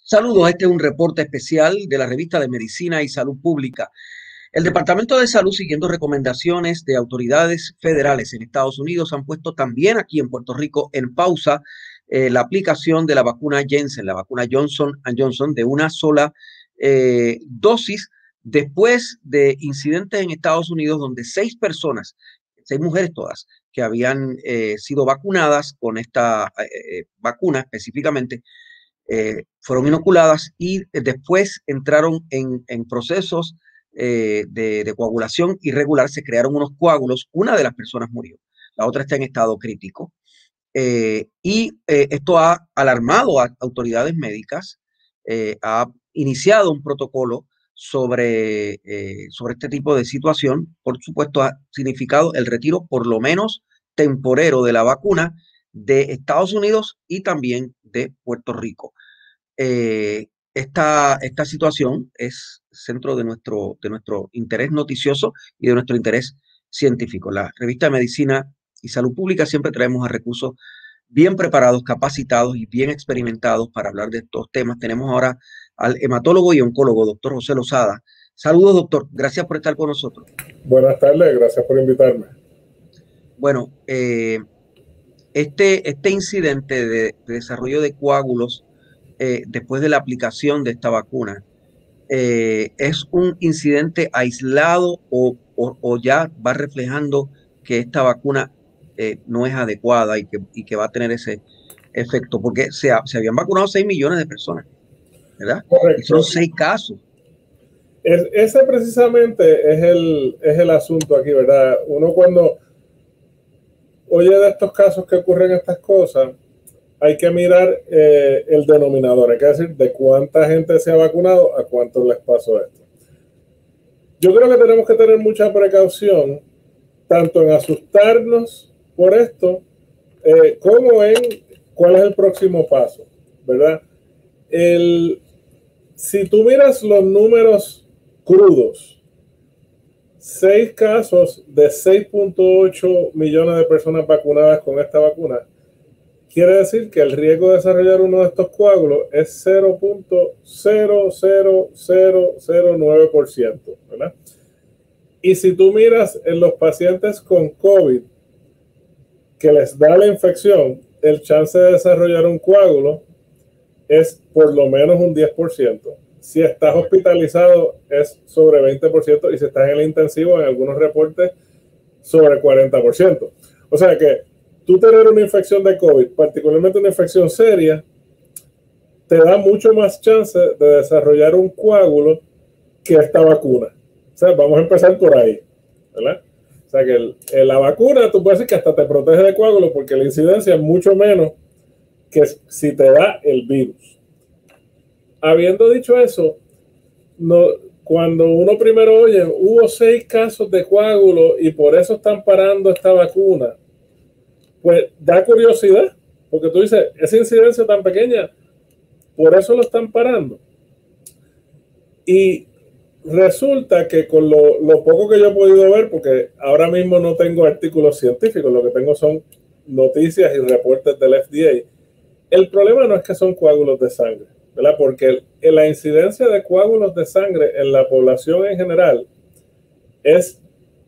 Saludos, este es un reporte especial de la revista de Medicina y Salud Pública. El Departamento de Salud, siguiendo recomendaciones de autoridades federales en Estados Unidos, han puesto también aquí en Puerto Rico en pausa la aplicación de la vacuna Janssen, la vacuna Johnson Johnson, de una sola dosis, después de incidentes en Estados Unidos donde 6 personas, 6 mujeres todas, que habían sido vacunadas con esta vacuna específicamente, fueron inoculadas y después entraron en procesos de coagulación irregular, se crearon unos coágulos, una de las personas murió, la otra está en estado crítico. Esto ha alarmado a autoridades médicas, ha iniciado un protocolo sobre este tipo de situación. Por supuesto, ha significado el retiro, por lo menos temporero, de la vacuna de Estados Unidos y también de Puerto Rico. Esta situación es centro de nuestro interés noticioso y de nuestro interés científico. La revista de Medicina y Salud Pública siempre traemos a recursos bien preparados, capacitados y bien experimentados para hablar de estos temas. Tenemos ahora al hematólogo y oncólogo, doctor José Lozada. Saludos, doctor. Gracias por estar con nosotros. Buenas tardes, gracias por invitarme. Bueno, este incidente de desarrollo de coágulos después de la aplicación de esta vacuna, ¿es un incidente aislado o ya va reflejando que esta vacuna no es adecuada y que va a tener ese efecto? Porque se habían vacunado 6 millones de personas, ¿verdad? Y son Correcto. 6 casos. Ese precisamente es el asunto aquí, ¿verdad? Uno cuando oye de estos casos que ocurren estas cosas, hay que mirar el denominador, hay que decir de cuánta gente se ha vacunado, a cuántos les pasó esto. Yo creo que tenemos que tener mucha precaución, tanto en asustarnos por esto, como en cuál es el próximo paso, ¿verdad? Si tú miras los números crudos, 6 casos de 6.8 millones de personas vacunadas con esta vacuna, quiere decir que el riesgo de desarrollar uno de estos coágulos es 0.00009%, ¿verdad? Y si tú miras en los pacientes con COVID que les da la infección, el chance de desarrollar un coágulo es por lo menos un 10%. Si estás hospitalizado es sobre 20% y si estás en el intensivo, en algunos reportes, sobre 40%. O sea que tú tener una infección de COVID, particularmente una infección seria, te da mucho más chance de desarrollar un coágulo que esta vacuna. O sea, vamos a empezar por ahí, ¿verdad? O sea que la vacuna, tú puedes decir que hasta te protege de coágulo porque la incidencia es mucho menos que si te da el virus. Habiendo dicho eso, no, cuando uno primero oye, hubo 6 casos de coágulo y por eso están parando esta vacuna, pues da curiosidad, porque tú dices, esa incidencia tan pequeña, por eso lo están parando. Y resulta que con lo poco que yo he podido ver, porque ahora mismo no tengo artículos científicos, lo que tengo son noticias y reportes del FDA, el problema no es que son coágulos de sangre, ¿verdad? Porque la incidencia de coágulos de sangre en la población en general es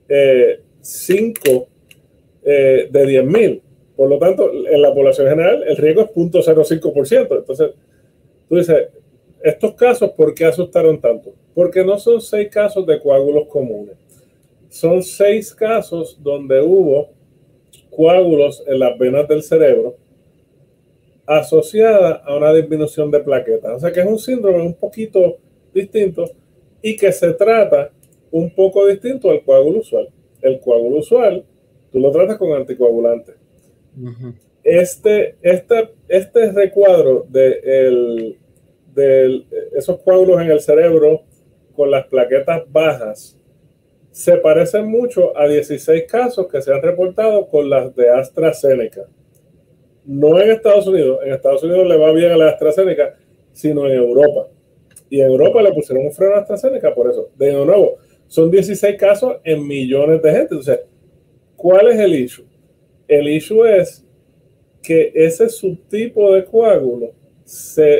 5 de 10.000. Por lo tanto, en la población general el riesgo es 0.05%. Entonces, tú dices, estos casos, ¿por qué asustaron tanto? Porque no son 6 casos de coágulos comunes. Son 6 casos donde hubo coágulos en las venas del cerebro asociada a una disminución de plaquetas. O sea que es un síndrome un poquito distinto y que se trata un poco distinto al coágulo usual. El coágulo usual, tú lo tratas con anticoagulantes. Este recuadro de esos coágulos en el cerebro con las plaquetas bajas se parecen mucho a 16 casos que se han reportado con las de AstraZeneca. No en Estados Unidos le va bien a la AstraZeneca, sino en Europa. Y en Europa le pusieron un freno a AstraZeneca por eso. De nuevo, son 16 casos en millones de gente. Entonces, ¿cuál es el issue? El issue es que ese subtipo de coágulo se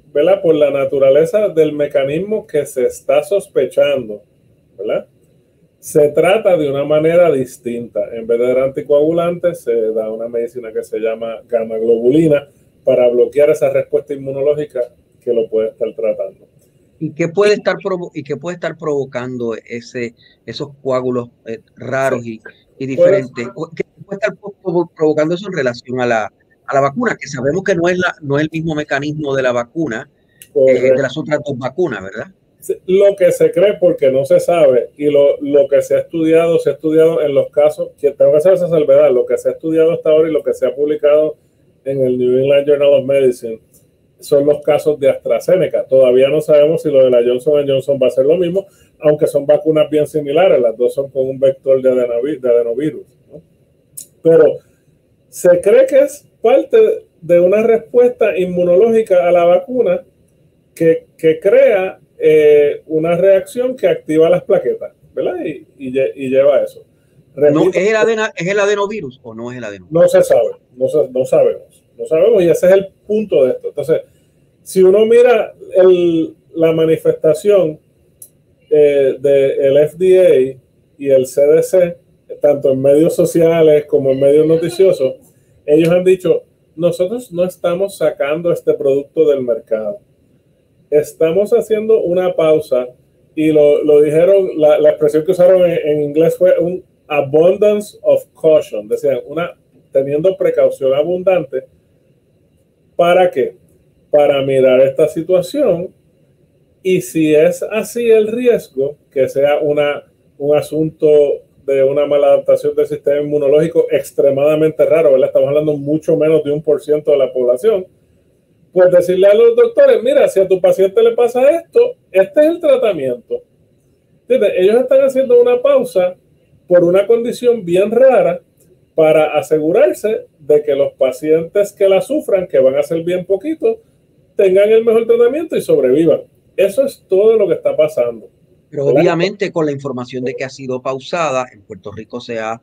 ¿verdad? Por la naturaleza del mecanismo que se está sospechando, ¿verdad? Se trata de una manera distinta. En vez de dar anticoagulantes, se da una medicina que se llama gamma globulina para bloquear esa respuesta inmunológica que lo puede estar tratando. ¿Y qué puede estar provocando esos coágulos raros y diferentes? ¿Qué puede estar provocando eso en relación a la vacuna? Que sabemos que no es el mismo mecanismo de la vacuna, de las otras dos vacunas, ¿verdad? Lo que se cree, porque no se sabe, y lo que se ha estudiado en los casos, que tengo que hacer esa salvedad, lo que se ha estudiado hasta ahora y lo que se ha publicado en el New England Journal of Medicine son los casos de AstraZeneca. Todavía no sabemos si lo de la Johnson & Johnson va a ser lo mismo, aunque son vacunas bien similares, las dos son con un vector de adenovirus, ¿no? Pero se cree que es parte de una respuesta inmunológica a la vacuna que crea una reacción que activa las plaquetas, ¿verdad? Y lleva a eso. Repito, ¿no es el adenovirus o no es el adenovirus? No se sabe, no sabemos, y ese es el punto de esto. Entonces, si uno mira la manifestación del FDA y el CDC, tanto en medios sociales como en medios noticiosos, ellos han dicho, nosotros no estamos sacando este producto del mercado. Estamos haciendo una pausa, y lo dijeron, la expresión que usaron en inglés fue un abundance of caution, decían, teniendo precaución abundante. ¿Para qué? Para mirar esta situación, y si es así el riesgo, que sea un asunto de una mala adaptación del sistema inmunológico extremadamente raro, ¿verdad? Estamos hablando mucho menos de 1% de la población. Pues decirle a los doctores, mira, si a tu paciente le pasa esto, este es el tratamiento. ¿Entiendes? Ellos están haciendo una pausa por una condición bien rara para asegurarse de que los pacientes que la sufran, que van a ser bien poquitos, tengan el mejor tratamiento y sobrevivan. Eso es todo lo que está pasando. Pero obviamente con la información de que ha sido pausada, en Puerto Rico se ha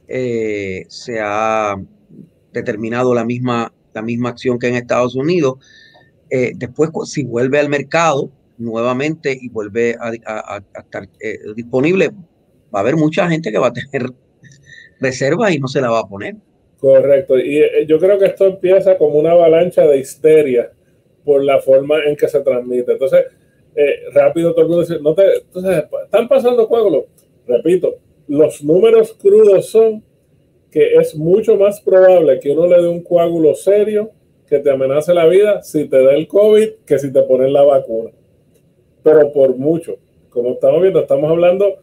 determinado la misma acción que en Estados Unidos. Después, si vuelve al mercado nuevamente y vuelve a estar disponible, va a haber mucha gente que va a tener reservas y no se la va a poner. Correcto. Y yo creo que esto empieza como una avalancha de histeria por la forma en que se transmite. Entonces, rápido todo el mundo dice, entonces, están pasando coágulos. Repito, los números crudos son que es mucho más probable que uno le dé un coágulo serio que te amenace la vida si te da el COVID que si te ponen la vacuna. Pero por mucho. Como estamos viendo, estamos hablando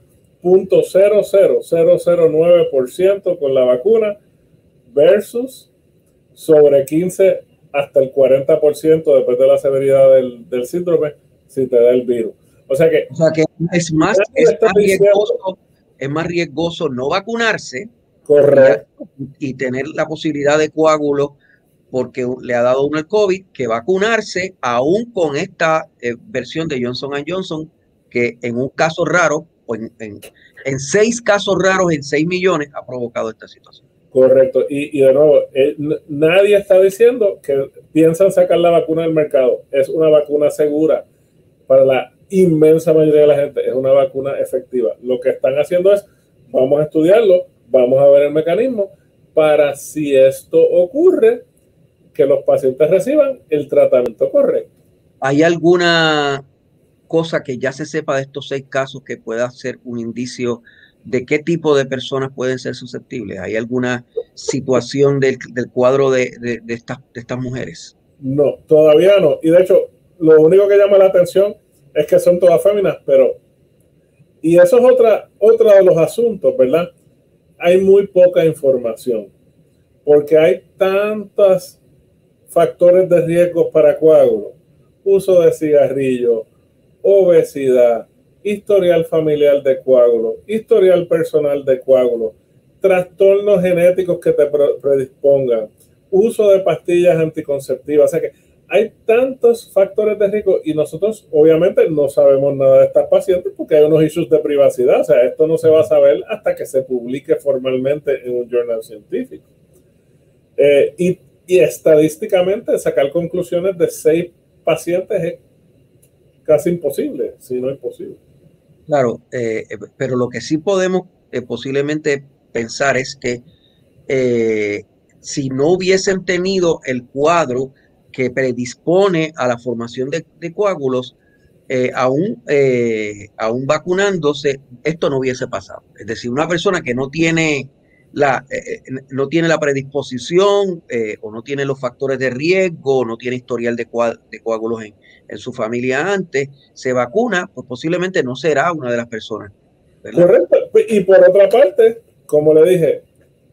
0.00009% con la vacuna versus sobre 15 hasta el 40%, depende de la severidad del síndrome, si te da el virus. O sea que es más riesgoso no vacunarse. Correcto. Y tener la posibilidad de coágulo porque le ha dado uno el COVID, que vacunarse aún con esta versión de Johnson & Johnson, que en un caso raro, o en 6 casos raros en 6 millones, ha provocado esta situación. Correcto. Y de nuevo, nadie está diciendo que piensan sacar la vacuna del mercado. Es una vacuna segura para la inmensa mayoría de la gente. Es una vacuna efectiva. Lo que están haciendo es, vamos a estudiarlo, vamos a ver el mecanismo para si esto ocurre, que los pacientes reciban el tratamiento correcto. ¿Hay alguna cosa que ya se sepa de estos 6 casos que pueda ser un indicio de qué tipo de personas pueden ser susceptibles? ¿Hay alguna situación del cuadro de estas mujeres? No, todavía no. Y de hecho, lo único que llama la atención es que son todas féminas, y eso es otra de los asuntos, ¿verdad? Hay muy poca información, porque hay tantos factores de riesgo para coágulos: uso de cigarrillo, obesidad, historial familiar de coágulos, historial personal de coágulos, trastornos genéticos que te predispongan, uso de pastillas anticonceptivas. O sea que hay tantos factores de riesgo y nosotros obviamente no sabemos nada de estas pacientes porque hay unos issues de privacidad. O sea, esto no se va a saber hasta que se publique formalmente en un journal científico. Y estadísticamente sacar conclusiones de 6 pacientes es casi imposible, si no imposible. Claro, pero lo que sí podemos posiblemente pensar es que si no hubiesen tenido el cuadro que predispone a la formación de coágulos, aún vacunándose, esto no hubiese pasado. Es decir, una persona que no tiene la predisposición o no tiene los factores de riesgo, o no tiene historial de coágulos en su familia antes, se vacuna, pues posiblemente no será una de las personas, ¿verdad? Correcto. Y por otra parte, como le dije,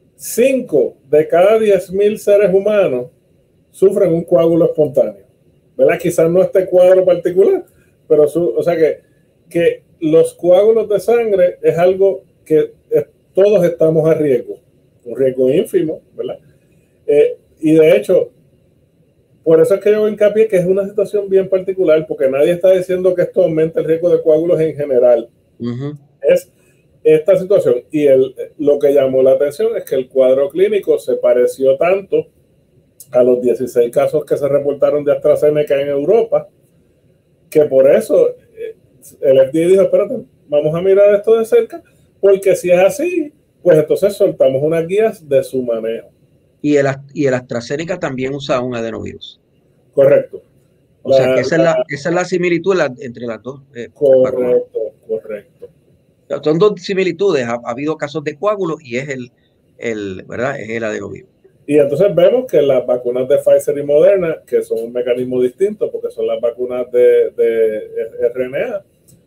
5 de cada 10,000 seres humanos sufren un coágulo espontáneo, ¿verdad? Quizás no este cuadro particular, pero o sea que los coágulos de sangre es algo que todos estamos a riesgo, un riesgo ínfimo, ¿verdad? Y de hecho, por eso es que yo hincapié que es una situación bien particular, porque nadie está diciendo que esto aumenta el riesgo de coágulos en general. Es esta situación. Y lo que llamó la atención es que el cuadro clínico se pareció tanto a los 16 casos que se reportaron de AstraZeneca en Europa, que por eso el FDA dijo, espérate, vamos a mirar esto de cerca, porque si es así, pues entonces soltamos unas guías de su manejo. Y el AstraZeneca también usa un adenovirus. Correcto. O sea que esa es la similitud entre las dos. Correcto. Son dos similitudes. Ha habido casos de coágulos y es ¿verdad? Es el adenovirus. Y entonces vemos que las vacunas de Pfizer y Moderna, que son un mecanismo distinto porque son las vacunas de RNA,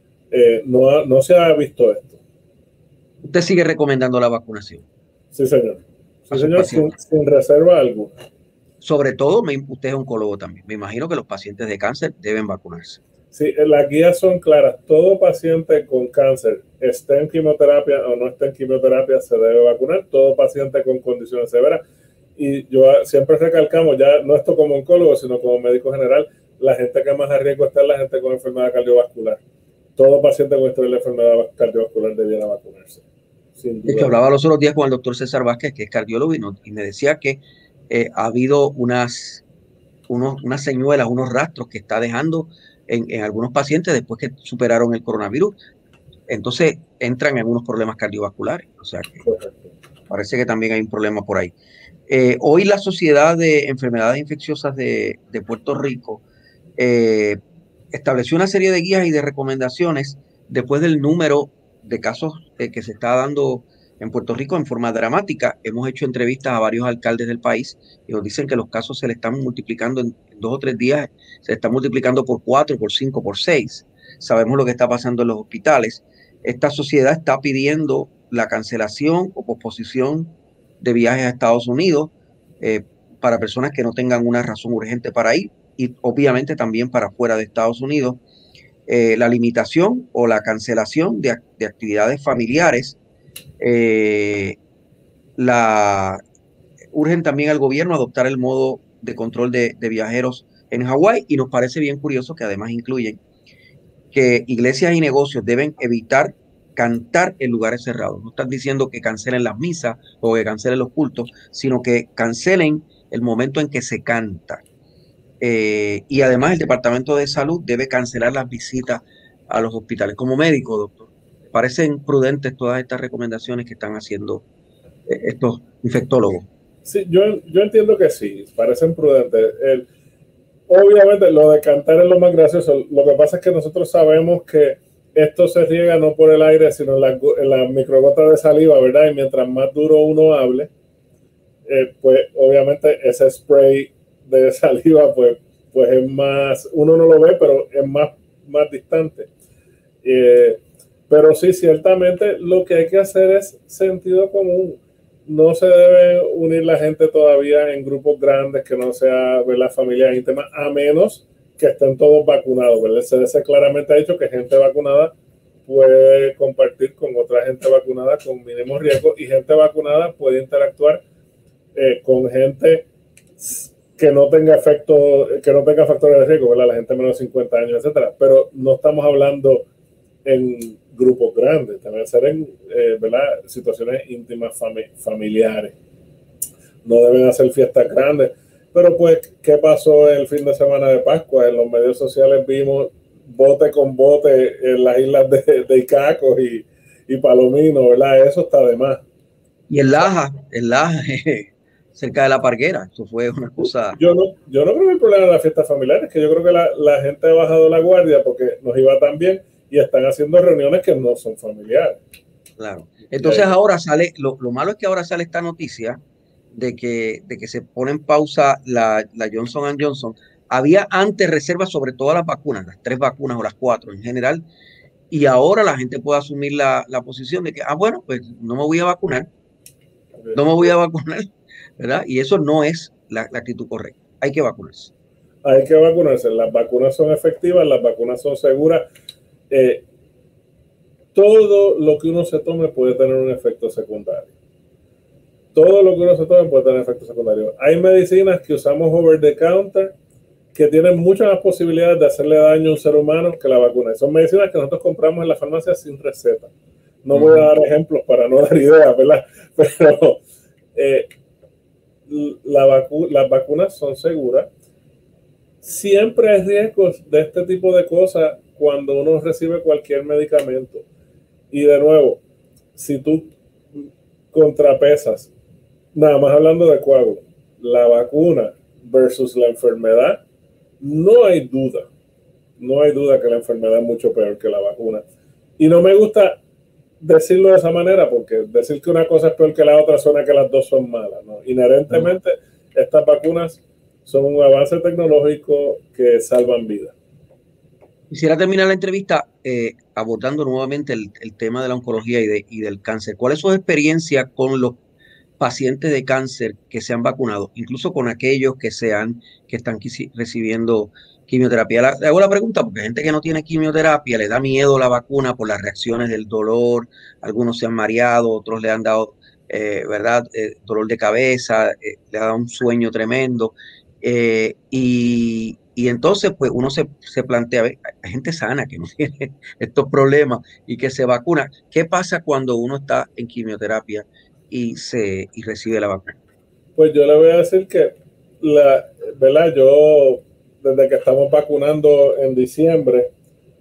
no se ha visto esto. ¿Usted sigue recomendando la vacunación? Sí, señor. Sí, señor, sin reserva alguna. Sobre todo, usted es oncólogo también. Me imagino que los pacientes de cáncer deben vacunarse. Sí, las guías son claras. Todo paciente con cáncer, esté en quimioterapia o no esté en quimioterapia, se debe vacunar. Todo paciente con condiciones severas. Y yo siempre recalcamos, ya no esto como oncólogo, sino como médico general, la gente que más a riesgo está es la gente con enfermedad cardiovascular. Todo paciente con historia de enfermedad cardiovascular debiera vacunarse. De hecho, hablaba los otros días con el doctor César Vázquez, que es cardiólogo, y me decía que ha habido unas señuelas, unos rastros que está dejando en algunos pacientes después que superaron el coronavirus. Entonces entran en unos problemas cardiovasculares. O sea que parece que también hay un problema por ahí. Hoy la Sociedad de Enfermedades Infecciosas de Puerto Rico estableció una serie de guías y de recomendaciones después del número de casos que se está dando en Puerto Rico en forma dramática. Hemos hecho entrevistas a varios alcaldes del país y nos dicen que los casos se le están multiplicando en 2 o 3 días, se están multiplicando por 4, por 5, por 6. Sabemos lo que está pasando en los hospitales. Esta sociedad está pidiendo la cancelación o posposición de viajes a Estados Unidos para personas que no tengan una razón urgente para ir y obviamente también para fuera de Estados Unidos. La limitación o la cancelación de actividades familiares urgen también al gobierno adoptar el modo de control de viajeros en Hawái, y nos parece bien curioso que además incluyen que iglesias y negocios deben evitar cantar en lugares cerrados. No están diciendo que cancelen las misas o que cancelen los cultos, sino que cancelen el momento en que se canta. Y además el Departamento de Salud debe cancelar las visitas a los hospitales. Como médico, doctor, ¿le parecen prudentes todas estas recomendaciones que están haciendo estos infectólogos? Sí, yo entiendo que sí, parecen prudentes. Obviamente lo de cantar es lo más gracioso. Lo que pasa es que nosotros sabemos que esto se riega no por el aire, sino en la microgota de saliva, ¿verdad? Y mientras más duro uno hable, pues obviamente ese spray de saliva, pues es más, uno no lo ve, pero es más distante. Pero sí, ciertamente lo que hay que hacer es sentido común. No se debe unir la gente todavía en grupos grandes que no sea ver las familias íntimas, a menos que estén todos vacunados, ¿verdad? El CDC claramente ha dicho que gente vacunada puede compartir con otra gente vacunada con mínimo riesgo, y gente vacunada puede interactuar con gente que no tenga factores de riesgo, ¿verdad? La gente menos de 50 años, etcétera. Pero no estamos hablando en grupos grandes, deben ser en ¿verdad? Situaciones íntimas familiares. No deben hacer fiestas grandes. Pero pues, ¿qué pasó el fin de semana de Pascua? En los medios sociales vimos bote con bote en las islas de Icacos y Palomino, ¿verdad? Eso está de más. Y en Laja, cerca de la Parguera, eso fue una cosa. Yo no creo que el problema de las fiestas familiares, es que yo creo que la gente ha bajado la guardia porque nos iba tan bien y están haciendo reuniones que no son familiares. Claro. Entonces ahora sale, lo malo es que ahora sale esta noticia de que se pone en pausa la Johnson & Johnson. Había antes reservas sobre todas las vacunas, las 3 vacunas o las 4 en general, y ahora la gente puede asumir la posición de que, bueno, pues no me voy a vacunar, ¿verdad? Y eso no es la actitud correcta. Hay que vacunarse. Hay que vacunarse. Las vacunas son efectivas, las vacunas son seguras. Todo lo que uno se tome puede tener un efecto secundario. Todo lo que uno se tome puede tener efecto secundario. Hay medicinas que usamos over the counter que tienen muchas más posibilidades de hacerle daño a un ser humano que la vacuna. Son medicinas que nosotros compramos en la farmacia sin receta. No voy a dar ejemplos para no dar ideas, ¿verdad? Pero las vacunas son seguras. Siempre hay riesgos de este tipo de cosas cuando uno recibe cualquier medicamento. Y de nuevo, si tú contrapesas, nada más hablando de coágulo, la vacuna versus la enfermedad, no hay duda que la enfermedad es mucho peor que la vacuna. Y no me gusta decirlo de esa manera, porque decir que una cosa es peor que la otra suena que las dos son malas, ¿no? Inherentemente, estas vacunas son un avance tecnológico que salvan vidas. Quisiera terminar la entrevista abordando nuevamente el tema de la oncología y del cáncer. ¿Cuál es su experiencia con los pacientes de cáncer que se han vacunado, incluso con aquellos que están recibiendo quimioterapia? Le hago la pregunta porque hay gente que no tiene quimioterapia, le da miedo la vacuna por las reacciones del dolor, algunos se han mareado, otros le han dado, ¿verdad? Dolor de cabeza, le ha dado un sueño tremendo. Y entonces, pues uno se plantea, hay gente sana que no tiene estos problemas y que se vacuna. ¿Qué pasa cuando uno está en quimioterapia y recibe la vacuna? Pues yo le voy a decir que, ¿verdad? Yo, desde que estamos vacunando en diciembre,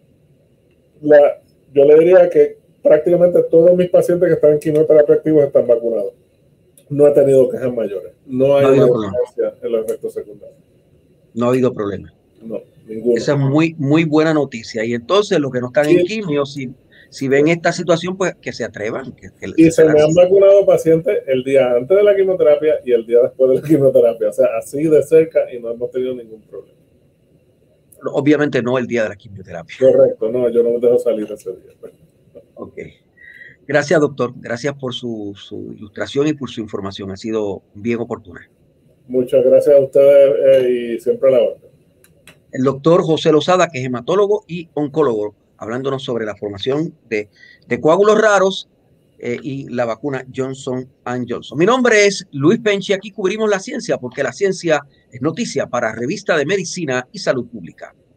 yo le diría que prácticamente todos mis pacientes que están en quimioterapia activos están vacunados. No he tenido quejas mayores. No hay diferencia en los efectos secundarios. No ha habido problema. No, ninguno. Esa es muy, muy buena noticia. Y entonces los que no están en quimio, si ven esta situación, pues que se atrevan. Y se me han vacunado pacientes el día antes de la quimioterapia y el día después de la quimioterapia. O sea, así de cerca y no hemos tenido ningún problema. Obviamente no el día de la quimioterapia. Correcto, no, yo no me dejo salir ese día. Ok. Gracias, doctor. Gracias por su ilustración y por su información. Ha sido bien oportuna. Muchas gracias a ustedes y siempre a la orden. El doctor José Lozada, que es hematólogo y oncólogo, hablándonos sobre la formación de coágulos raros y la vacuna Johnson & Johnson. Mi nombre es Luis Penchi. Aquí cubrimos la ciencia porque la ciencia es noticia para Revista de Medicina y Salud Pública.